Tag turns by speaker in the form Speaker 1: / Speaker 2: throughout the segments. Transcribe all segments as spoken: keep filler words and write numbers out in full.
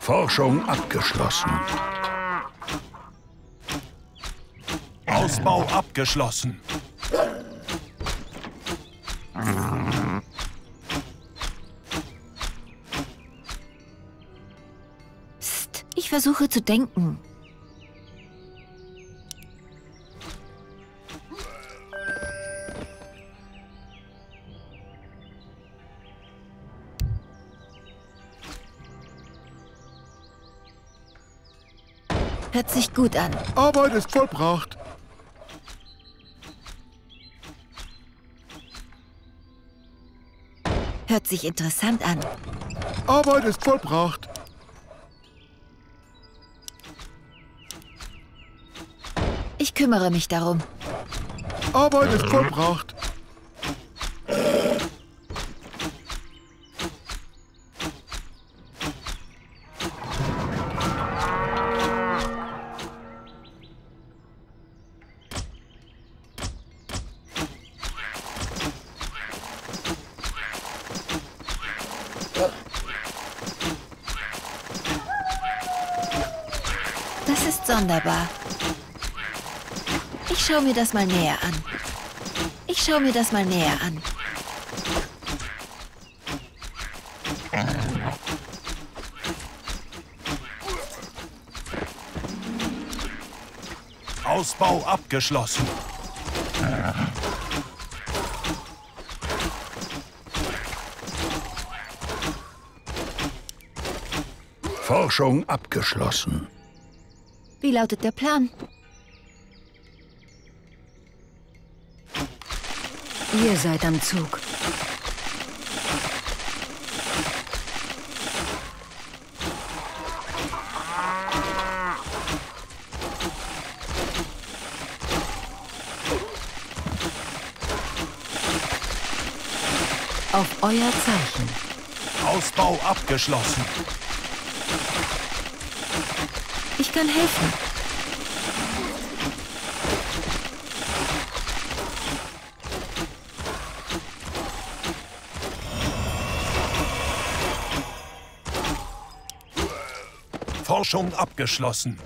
Speaker 1: Forschung abgeschlossen.
Speaker 2: Ausbau abgeschlossen.
Speaker 3: Psst, ich versuche zu denken. Hört sich gut an.
Speaker 4: Arbeit ist vollbracht.
Speaker 3: Hört sich interessant an.
Speaker 4: Arbeit ist vollbracht.
Speaker 3: Ich kümmere mich darum.
Speaker 4: Arbeit ist vollbracht.
Speaker 3: Das ist sonderbar. Ich schaue mir das mal näher an. Ich schaue mir das mal näher an.
Speaker 2: Ausbau abgeschlossen.
Speaker 1: Forschung abgeschlossen.
Speaker 3: Wie lautet der Plan?
Speaker 5: Ihr seid am Zug. Auf euer Zeichen.
Speaker 2: Ausbau abgeschlossen.
Speaker 3: Ich kann helfen.
Speaker 2: Forschung abgeschlossen.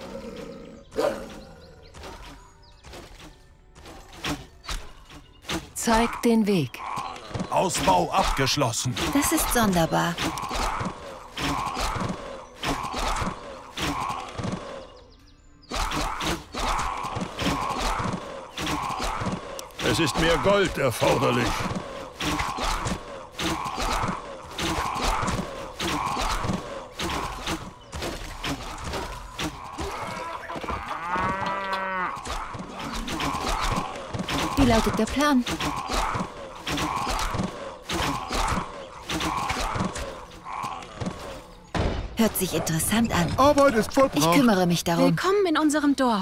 Speaker 5: Zeigt den Weg.
Speaker 2: Ausbau abgeschlossen.
Speaker 3: Das ist sonderbar.
Speaker 1: Es ist mehr Gold erforderlich.
Speaker 3: Wie lautet der Plan? Hört sich interessant an.
Speaker 4: Arbeit ist vollbracht.
Speaker 3: Ich kümmere mich darum.
Speaker 5: Willkommen in unserem Dorf.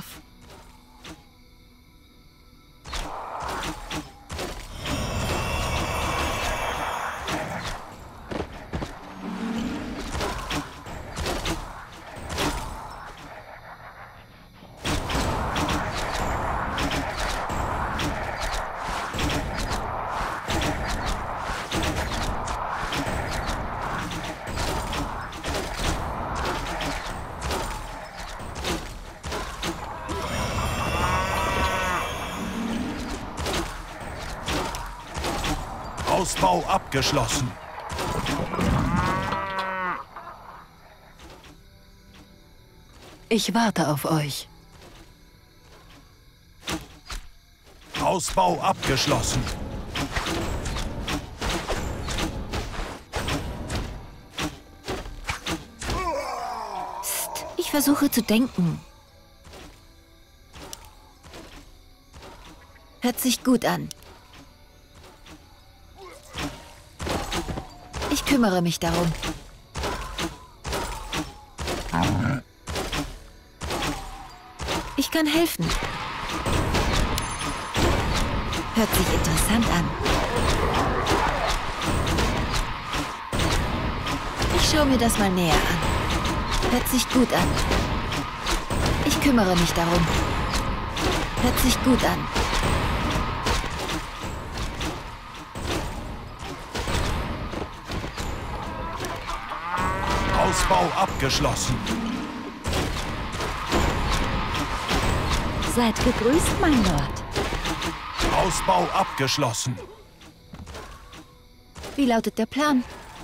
Speaker 2: Ausbau abgeschlossen.
Speaker 5: Ich warte auf euch.
Speaker 2: Ausbau abgeschlossen.
Speaker 3: Psst, ich versuche zu denken. Hört sich gut an. Ich kümmere mich darum. Ich kann helfen. Hört sich interessant an. Ich schaue mir das mal näher an. Hört sich gut an. Ich kümmere mich darum. Hört sich gut an.
Speaker 2: Ausbau abgeschlossen.
Speaker 3: Seid gegrüßt, mein Lord.
Speaker 2: Ausbau abgeschlossen.
Speaker 3: Wie lautet der Plan?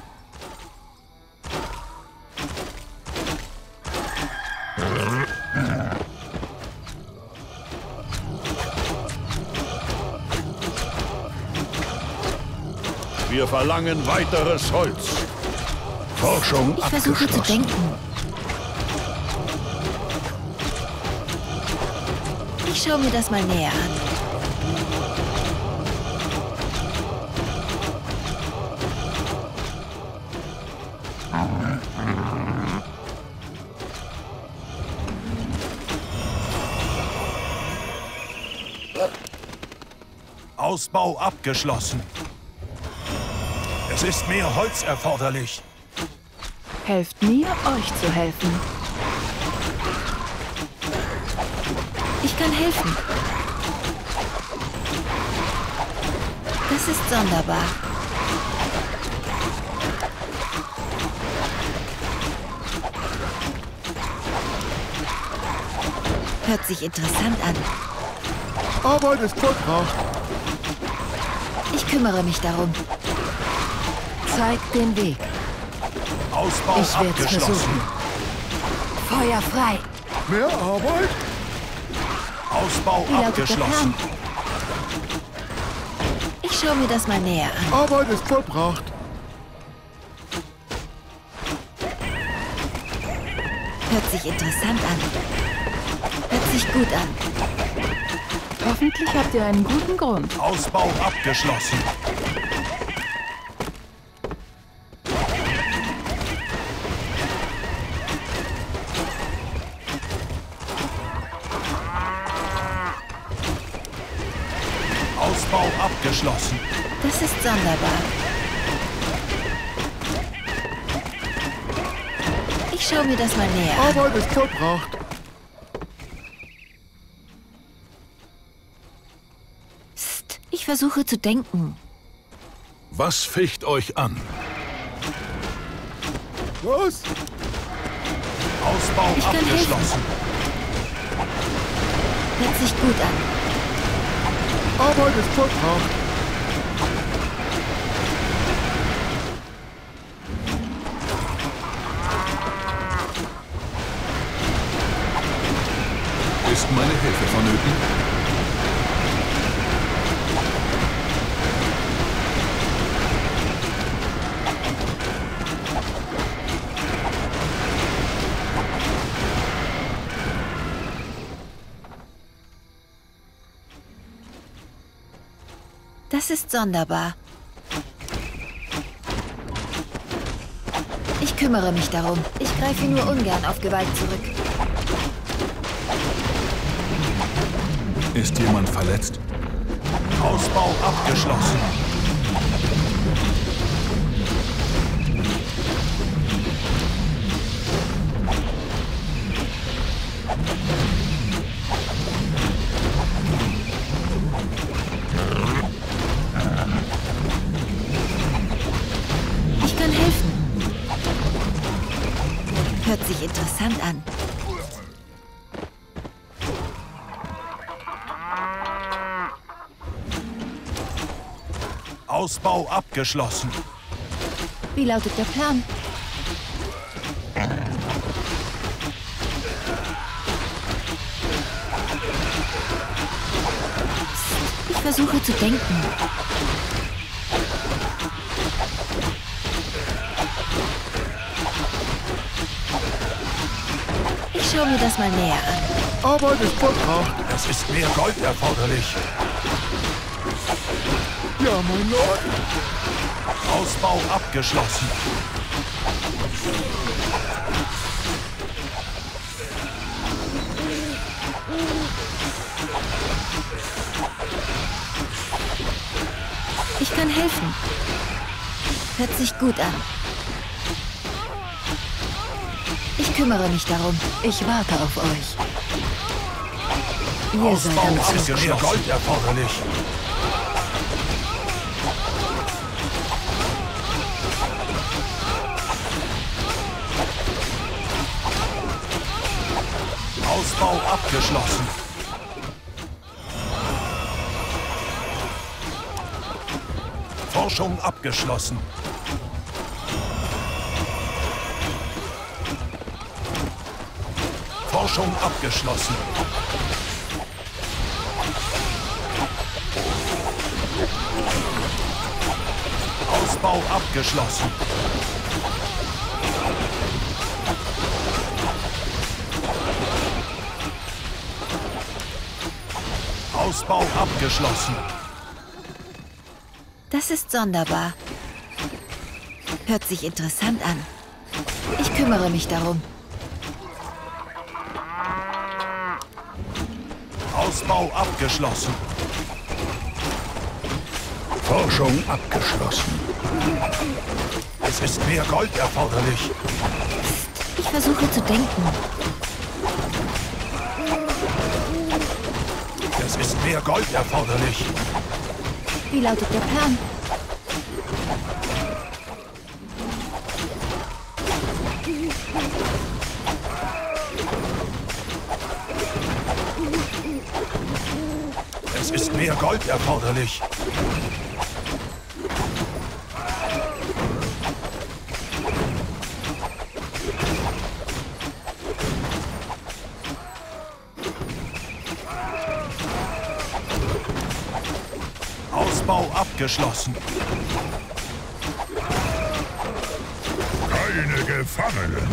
Speaker 1: Wir verlangen weiteres Holz. Forschung
Speaker 3: Ich versuche zu
Speaker 1: abgeschlossen.
Speaker 3: denken. Ich schaue mir das mal näher an.
Speaker 2: Ausbau abgeschlossen. Es ist mehr Holz erforderlich.
Speaker 5: Helft mir, euch zu helfen.
Speaker 3: Ich kann helfen. Das ist sonderbar. Hört sich interessant an.
Speaker 4: Arbeit ist vollbracht.
Speaker 3: Ich kümmere mich darum.
Speaker 5: Zeigt den Weg.
Speaker 2: Ausbau
Speaker 5: Ich werd's
Speaker 2: abgeschlossen.
Speaker 5: versuchen. Feuer frei.
Speaker 4: Mehr Arbeit?
Speaker 2: Ausbau
Speaker 3: Wie lautet der
Speaker 2: abgeschlossen.
Speaker 3: Plan? Ich schaue mir das mal näher an.
Speaker 4: Arbeit ist vollbracht.
Speaker 3: Hört sich interessant an. Hört sich gut an.
Speaker 5: Hoffentlich habt ihr einen guten Grund.
Speaker 2: Ausbau abgeschlossen. Ausbau abgeschlossen.
Speaker 3: Das ist sonderbar. Ich schaue mir das mal näher an.
Speaker 4: Arbeit ist vollbracht.
Speaker 3: Psst, ich versuche zu denken.
Speaker 1: Was ficht euch an?
Speaker 4: Was?
Speaker 2: Ausbau
Speaker 3: Ich kann helfen.
Speaker 2: abgeschlossen.
Speaker 3: Hört sich gut an.
Speaker 4: Arbeit ist vollbracht.
Speaker 1: Ist meine Hilfe vonnöten?
Speaker 3: Das ist sonderbar. Ich kümmere mich darum. Ich greife nur ungern auf Gewalt zurück.
Speaker 1: Ist jemand verletzt?
Speaker 2: Ausbau abgeschlossen.
Speaker 3: Ich kann helfen. Hört sich interessant an.
Speaker 2: Ausbau abgeschlossen.
Speaker 3: Wie lautet der Plan? Psst, ich versuche zu denken. Ich schaue mir das mal näher an.
Speaker 4: Arbeit ist vollbracht.
Speaker 2: Es ist mehr Gold erforderlich.
Speaker 4: Ja, mein Lord.
Speaker 2: Ausbau abgeschlossen.
Speaker 3: Ich kann helfen. Hört sich gut an. Ich kümmere mich darum.
Speaker 5: Ich warte auf euch. Ihr seid
Speaker 2: Ausbau
Speaker 5: am Zug.
Speaker 2: abgeschlossen. Mehr Gold erforderlich. Ausbau abgeschlossen. Forschung abgeschlossen. Forschung abgeschlossen. Ausbau abgeschlossen. Ausbau abgeschlossen.
Speaker 3: Das ist sonderbar. Hört sich interessant an. Ich kümmere mich darum.
Speaker 2: Ausbau abgeschlossen.
Speaker 1: Forschung abgeschlossen.
Speaker 2: Es ist mehr Gold erforderlich.
Speaker 3: Ich versuche zu denken.
Speaker 2: Es ist mehr Gold erforderlich.
Speaker 3: Wie lautet der Plan?
Speaker 2: Es ist mehr Gold erforderlich. Ausbau abgeschlossen.
Speaker 1: Keine Gefangenen.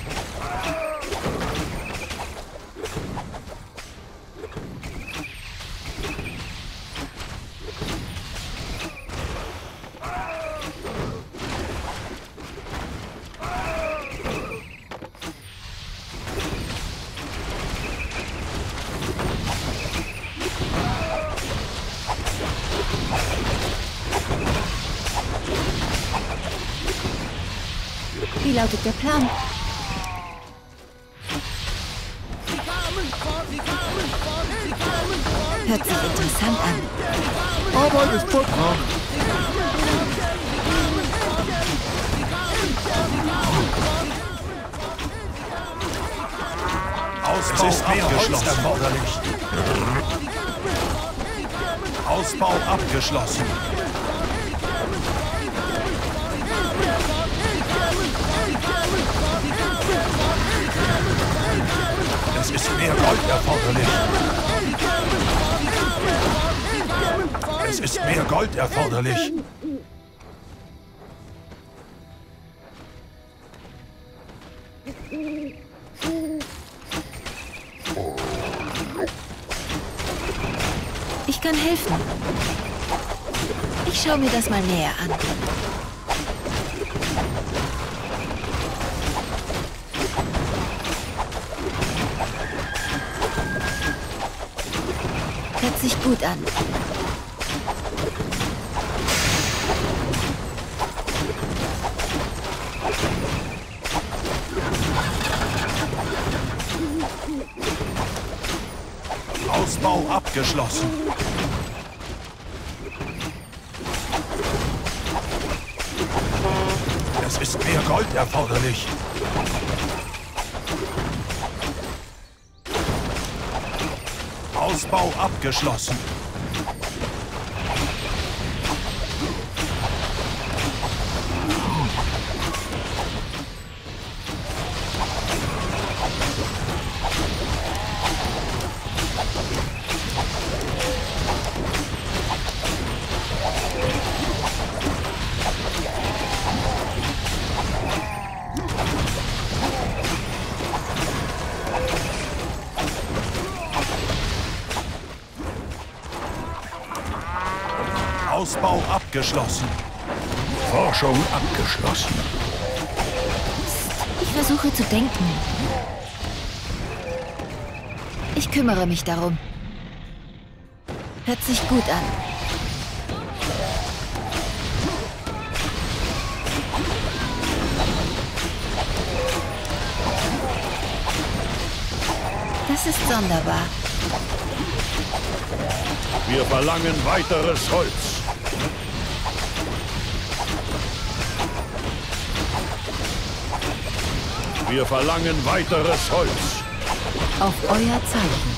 Speaker 3: Wie lautet der Plan? Hört sich interessant an.
Speaker 4: Arbeit ist vollbracht.
Speaker 2: Ausbau Es ist mehr Holz erforderlich. Ausbau abgeschlossen. Es ist mehr Gold erforderlich. Es ist mehr Gold erforderlich.
Speaker 3: Ich kann helfen. Ich schaue mir das mal näher an. Hört sich gut an.
Speaker 2: Ausbau abgeschlossen. Es ist mehr Gold erforderlich. Ausbau abgeschlossen. Ausbau abgeschlossen.
Speaker 1: Forschung abgeschlossen.
Speaker 3: Ich versuche zu denken. Ich kümmere mich darum. Hört sich gut an. Das ist sonderbar.
Speaker 1: Wir verlangen weiteres Holz. Wir verlangen weiteres Holz.
Speaker 5: Auf euer Zeichen.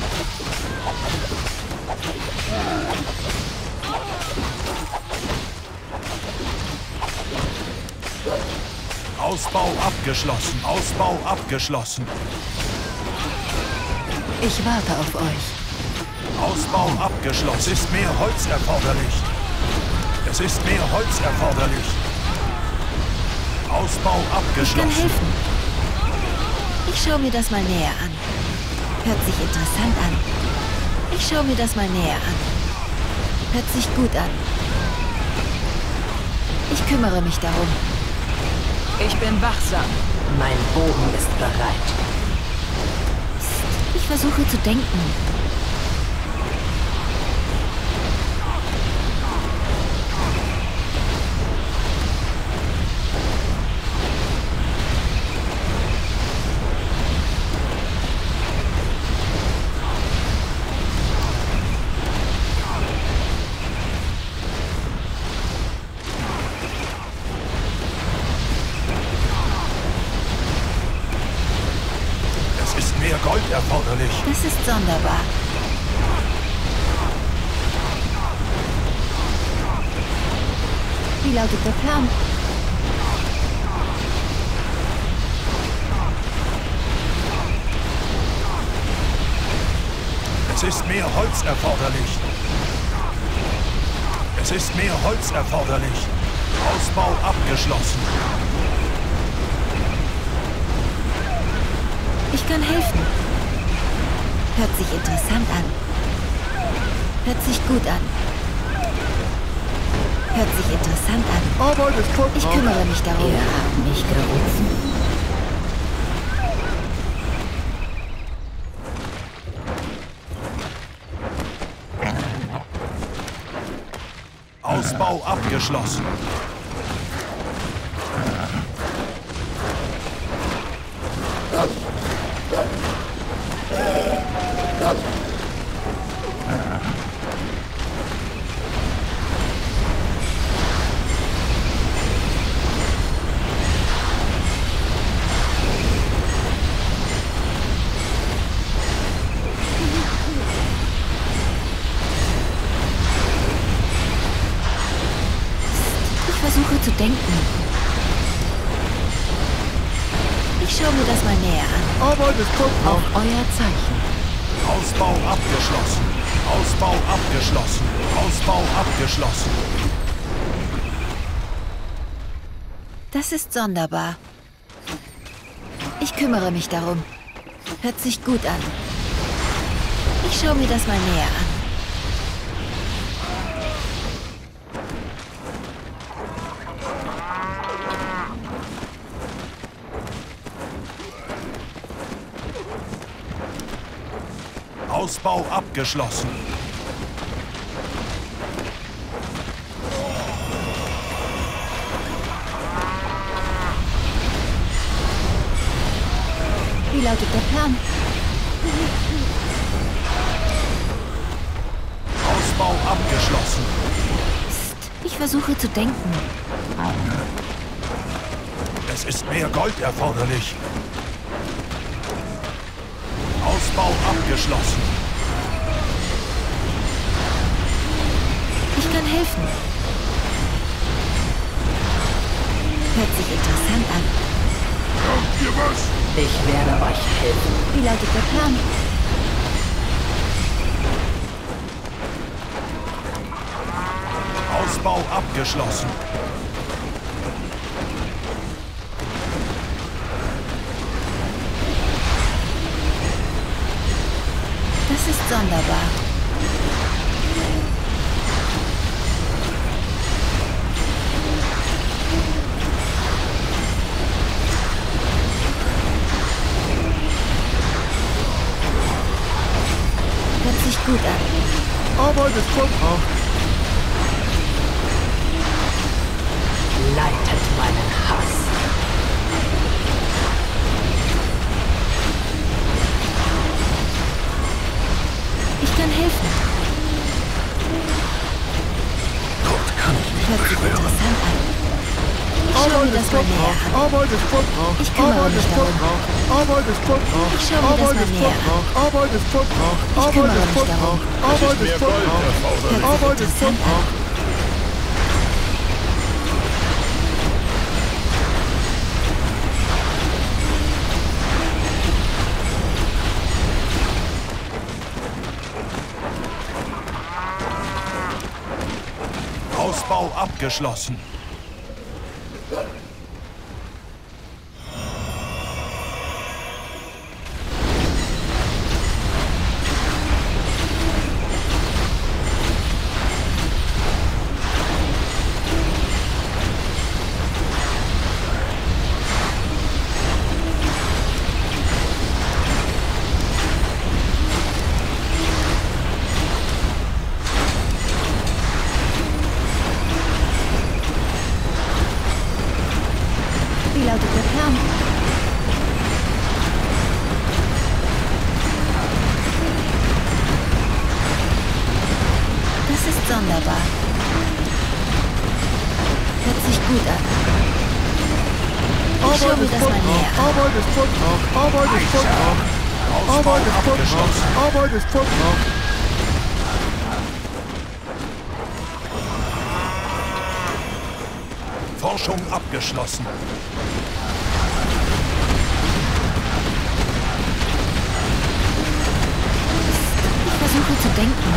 Speaker 2: Ausbau abgeschlossen. Ausbau abgeschlossen.
Speaker 5: Ich warte auf euch.
Speaker 2: Ausbau abgeschlossen. Es ist mehr Holz erforderlich. Es ist mehr Holz erforderlich. Ausbau
Speaker 3: Ich kann
Speaker 2: abgeschlossen.
Speaker 3: helfen. Ich schaue mir das mal näher an. Hört sich interessant an. Ich schaue mir das mal näher an. Hört sich gut an. Ich kümmere mich darum.
Speaker 5: Ich bin wachsam.
Speaker 6: Mein Bogen ist bereit.
Speaker 3: Ich versuche zu denken.
Speaker 2: Es ist mehr Gold erforderlich.
Speaker 3: Das ist sonderbar. Wie lautet der Plan?
Speaker 2: Es ist mehr Holz erforderlich. Es ist mehr Holz erforderlich. Ausbau abgeschlossen.
Speaker 3: Ich kann helfen. Hört sich interessant an. Hört sich gut an. Hört sich interessant an.
Speaker 4: Arbeit ist vollbracht.
Speaker 3: Ich kümmere mich darum.
Speaker 6: Ihr habt mich gerufen.
Speaker 2: Ausbau abgeschlossen.
Speaker 3: Ich versuche zu denken. Ich schaue mir das mal näher an.
Speaker 4: Arbeit ist
Speaker 5: Auf
Speaker 4: vollbracht.
Speaker 5: euer Zeichen.
Speaker 2: Ausbau abgeschlossen. Ausbau abgeschlossen. Ausbau abgeschlossen.
Speaker 3: Das ist sonderbar. Ich kümmere mich darum. Hört sich gut an. Ich schaue mir das mal näher an.
Speaker 2: Ausbau abgeschlossen.
Speaker 3: Wie lautet der Plan?
Speaker 2: Ausbau abgeschlossen.
Speaker 3: Psst, ich versuche zu denken.
Speaker 2: Es ist mehr Gold erforderlich. Ausbau abgeschlossen.
Speaker 3: Ich kann helfen. Hört sich interessant an.
Speaker 1: Habt ihr was?
Speaker 6: Ich werde euch helfen.
Speaker 3: Wie lautet der Plan?
Speaker 2: Ausbau abgeschlossen.
Speaker 3: Das ist sonderbar. Hört sich gut an.
Speaker 4: Arbeit ist vollbracht.
Speaker 6: Leitet meinen Hass.
Speaker 3: Ich kann helfen.
Speaker 2: Dort kann ich nicht
Speaker 3: Hört sich
Speaker 2: beschwören.
Speaker 3: interessant an. Ich schau
Speaker 4: Arbeit
Speaker 3: mir das
Speaker 4: ist
Speaker 3: mal näher
Speaker 4: vollbracht.
Speaker 3: an.
Speaker 4: Arbeit ist vollbracht.
Speaker 3: Ich kümmere
Speaker 4: Arbeit
Speaker 3: mich
Speaker 4: ist
Speaker 3: darum.
Speaker 4: vollbracht. Arbeit ist vollbracht.
Speaker 3: Ich schau mir das
Speaker 4: Arbeit
Speaker 3: mal
Speaker 4: ist
Speaker 3: näher an.
Speaker 4: vollbracht. Arbeit ist vollbracht.
Speaker 3: Ich
Speaker 4: Arbeit
Speaker 3: kümmere
Speaker 4: ist
Speaker 3: mich darum.
Speaker 4: vollbracht.
Speaker 1: Es
Speaker 4: Arbeit
Speaker 1: ist mehr
Speaker 4: ist
Speaker 1: Gold
Speaker 4: vollbracht.
Speaker 1: erforderlich.
Speaker 4: Arbeit ist
Speaker 3: Interessant an.
Speaker 4: vollbracht.
Speaker 2: Ausbau abgeschlossen.
Speaker 3: Wie lautet der Plan? Das ist sonderbar. Hört sich gut an. Ich schau
Speaker 4: Arbeit
Speaker 3: mir
Speaker 4: ist
Speaker 3: das mal näher
Speaker 4: vollbracht.
Speaker 3: an.
Speaker 4: Arbeit ist vollbracht. Arbeit ist vollbracht.
Speaker 2: Ausbau
Speaker 4: Arbeit ist vollbracht.
Speaker 2: abgeschlossen.
Speaker 4: Arbeit ist vollbracht.
Speaker 2: Forschung abgeschlossen.
Speaker 3: Ich versuche zu denken.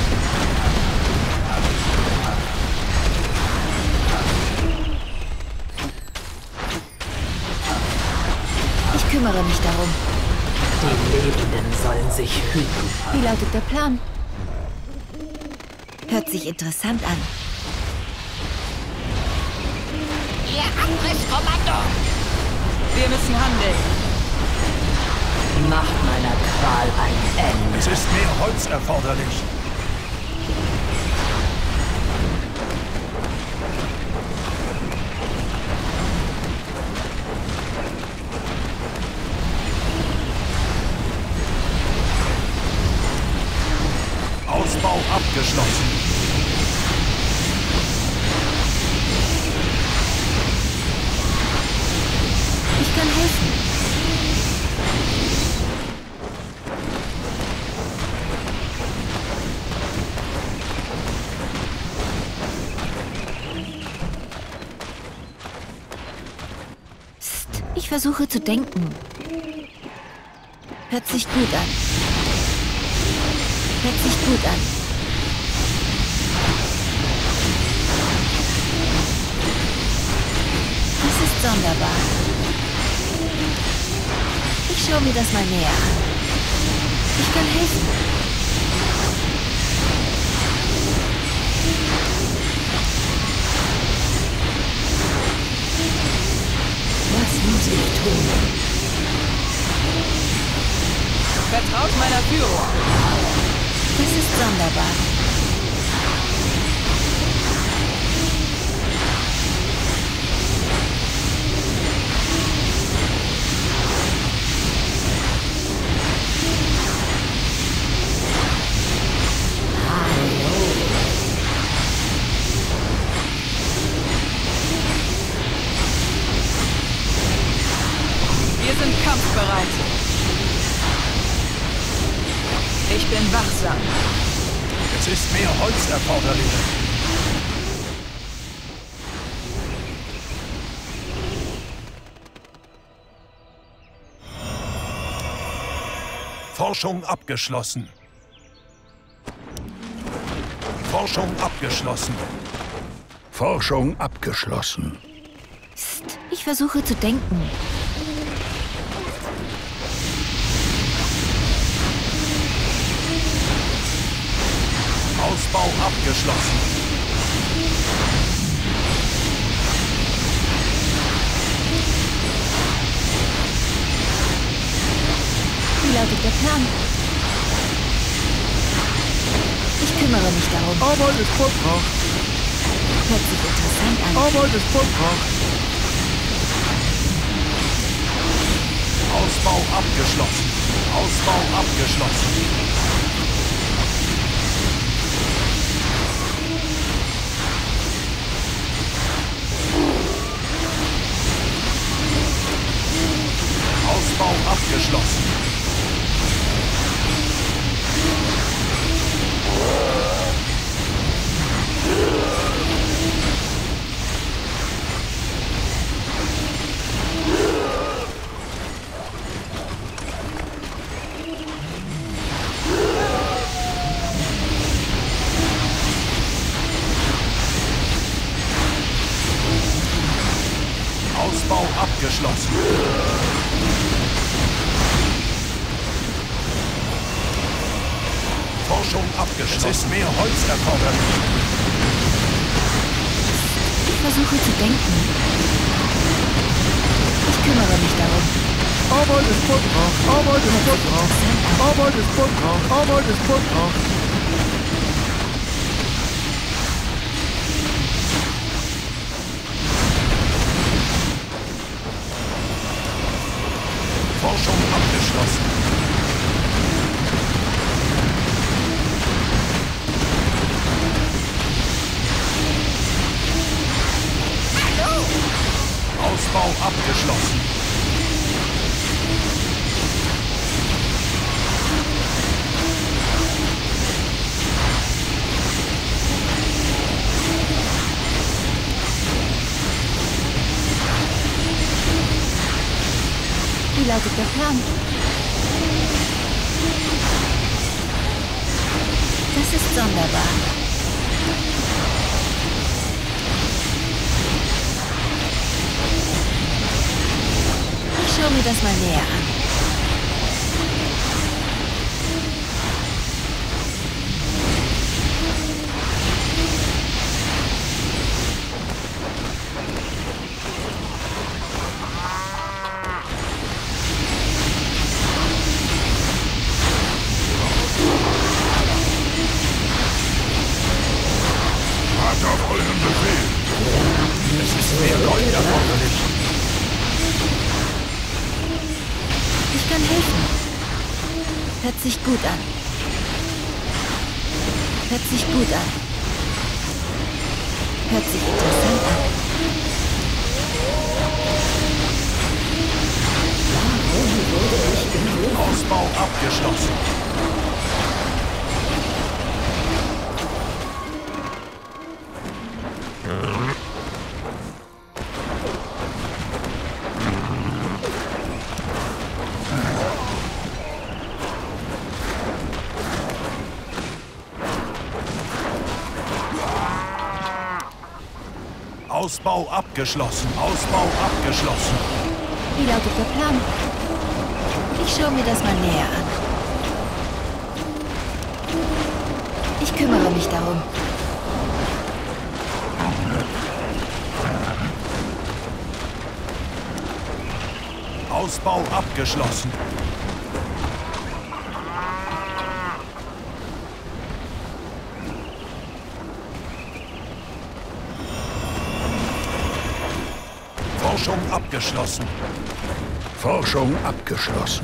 Speaker 3: Ich kümmere mich darum.
Speaker 6: Die Lebenden sollen sich hüten.
Speaker 3: Wie lautet der Plan? Hört sich interessant an.
Speaker 7: Ihr Angriffskommando!
Speaker 5: Wir müssen handeln.
Speaker 6: Macht meiner Qual ein Ende.
Speaker 2: Es ist mehr Holz erforderlich. Ausbau abgeschlossen.
Speaker 3: Ich kann helfen. Psst, ich versuche zu denken. Hört sich gut an. Hört sich gut an. Das ist sonderbar. Ich schaue mir das mal näher an. Ich kann helfen. Was muss ich tun?
Speaker 5: Vertraut meiner Führung.
Speaker 3: Das ist sonderbar.
Speaker 5: Wir sind kampfbereit. Ich bin wachsam.
Speaker 2: Es ist mehr Holz erforderlich. Forschung abgeschlossen. Forschung abgeschlossen.
Speaker 1: Forschung abgeschlossen.
Speaker 3: Psst, ich versuche zu denken.
Speaker 2: Ausbau abgeschlossen.
Speaker 3: Wie lautet der Plan? Ich kümmere mich darum.
Speaker 4: Arbeit ist vollbracht.
Speaker 3: Hört sich interessant an.
Speaker 4: Arbeit ist vollbracht.
Speaker 2: Ausbau abgeschlossen. Ausbau abgeschlossen. abgeschlossen. Forschung abgeschlossen. Es ist mehr Holz erforderlich.
Speaker 3: Ich versuche zu denken. Ich kümmere mich darum.
Speaker 4: Arbeit ist Vortrag, Arbeit ist Vortrag, Arbeit ist Vortrag, Arbeit ist Vortrag.
Speaker 2: Forschung abgeschlossen. Ausbau abgeschlossen.
Speaker 3: Wie lautet der Plan? Das ist sonderbar. Ich schaue mir das mal näher an.
Speaker 1: Auf euren Befehl.
Speaker 2: Es ist mehr Gold erforderlich.
Speaker 3: Ich kann helfen. Hört sich gut an. Hört sich gut an. Hört sich interessant an.
Speaker 2: Ausbau abgeschlossen. Ausbau abgeschlossen. Ausbau abgeschlossen.
Speaker 3: Wie lautet der Plan? Ich schaue mir das mal näher an. Ich kümmere mich darum.
Speaker 2: Ausbau abgeschlossen. Forschung abgeschlossen.
Speaker 1: Forschung abgeschlossen.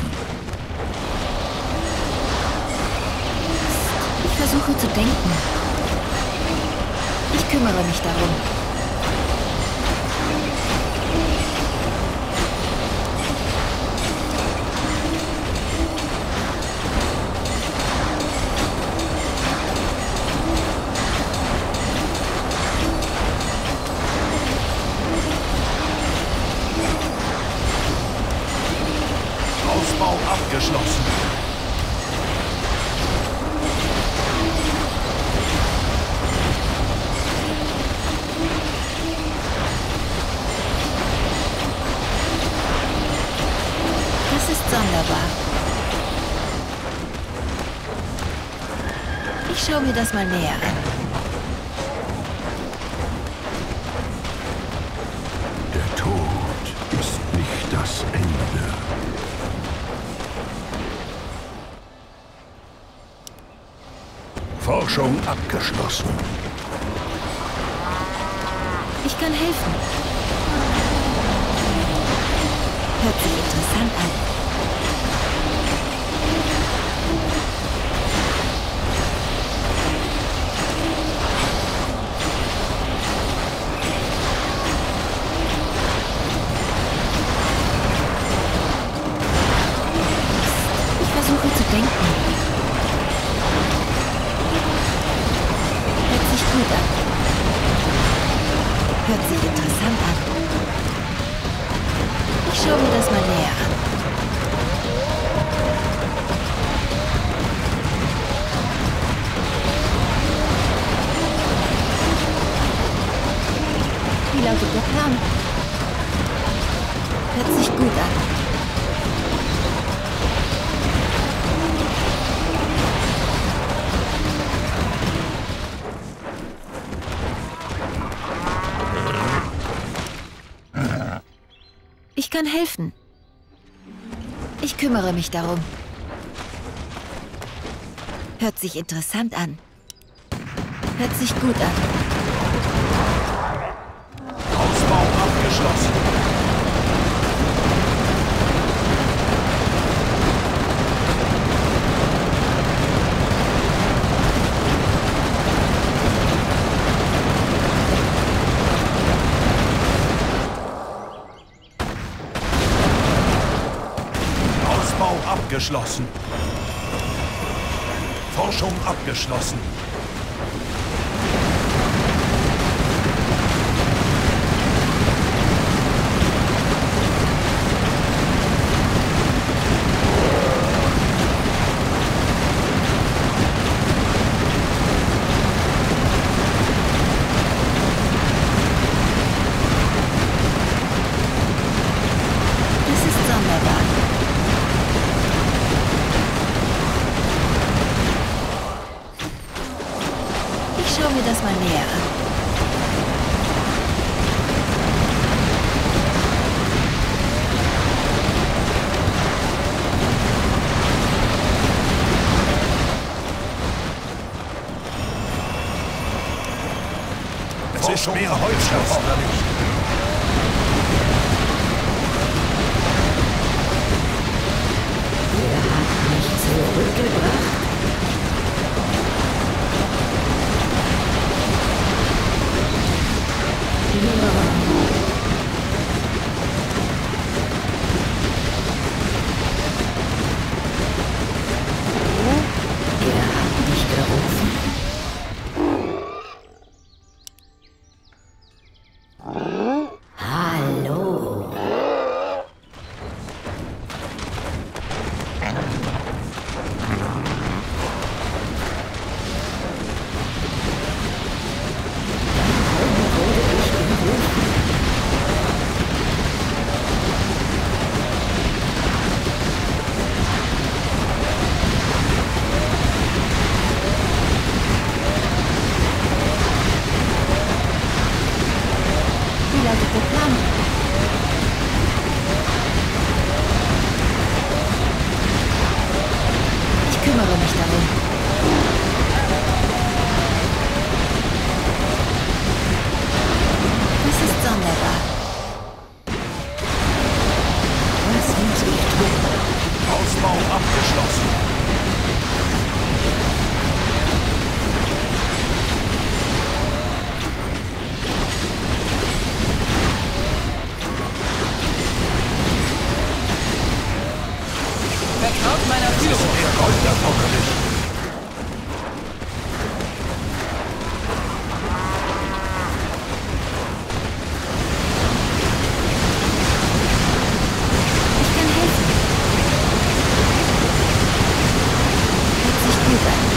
Speaker 3: Ich versuche zu denken. Ich kümmere mich darum.
Speaker 2: Ausbau abgeschlossen.
Speaker 3: Das ist sonderbar. Ich schaue mir das mal näher an.
Speaker 1: Der Tod ist nicht das Ende. Forschung abgeschlossen.
Speaker 3: Ich kann helfen. Hört sich interessant an. Ich versuche zu denken. Hört sich gut an. Hört sich interessant an. Ich schaue mir das mal näher an. Wie lautet der Plan? Hört sich gut an. Ich kann helfen. Ich kümmere mich darum. Hört sich interessant an. Hört sich gut an.
Speaker 2: Ausbau abgeschlossen. Ausbau abgeschlossen. Forschung abgeschlossen.
Speaker 3: Das ist sonderbar. Ich schaue mir das mal näher an.
Speaker 2: Es ist mehr Holz erforderlich. Wie lautet der Plan? Ich kümmere mich darum. Das ist sonderbar. Was muss ich tun? Ausbau abgeschlossen.
Speaker 6: Vertraut meiner
Speaker 2: Es ist
Speaker 6: Führung.
Speaker 2: mehr Gold erforderlich.
Speaker 3: Ich kann helfen. Hört sich gut an.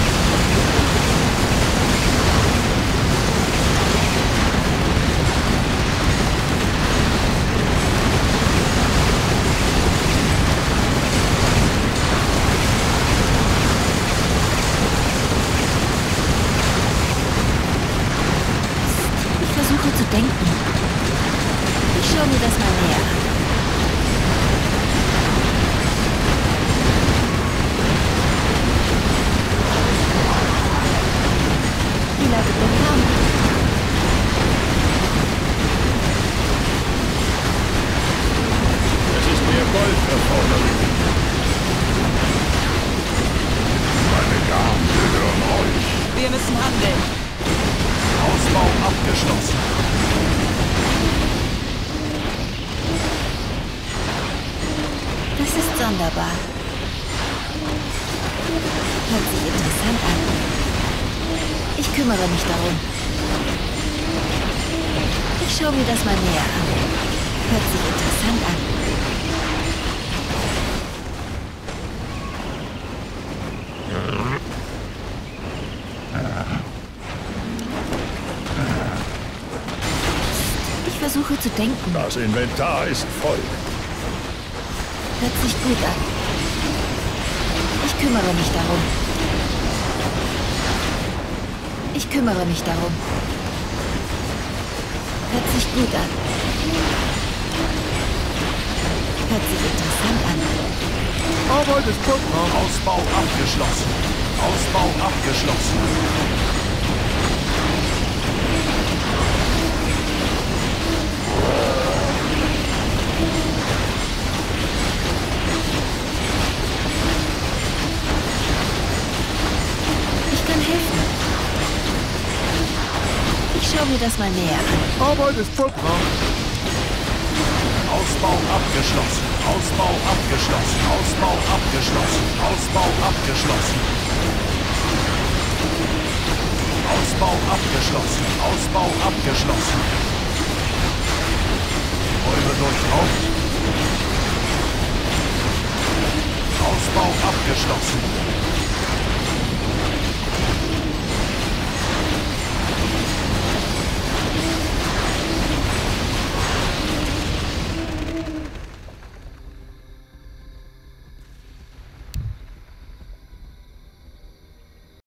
Speaker 3: Ich versuche zu denken. Ich schaue mir das mal näher an. Wie lautet der Plan?
Speaker 1: Es ist mehr Gold erforderlich. Meine Gaben gehören euch.
Speaker 6: Wir müssen handeln.
Speaker 2: Ausbau abgeschlossen.
Speaker 3: Das ist sonderbar. Hört sich interessant an. Ich kümmere mich darum. Ich schaue mir das mal näher an. Hört sich interessant an. Ich versuche zu denken.
Speaker 1: Das Inventar ist voll.
Speaker 3: Hört sich gut an. Ich kümmere mich darum. Ich kümmere mich darum. Hört sich gut an. Hört sich interessant an.
Speaker 4: Arbeit ist Programm.
Speaker 2: Ausbau abgeschlossen. Ausbau abgeschlossen.
Speaker 3: Ich kann helfen. Ich schaue mir das mal näher an.
Speaker 4: Arbeit ist Programm.
Speaker 2: Ausbau abgeschlossen. Ausbau abgeschlossen. Ausbau abgeschlossen. Ausbau abgeschlossen. Ausbau abgeschlossen. Ausbau abgeschlossen. Räume durchtaucht. Ausbau abgeschlossen.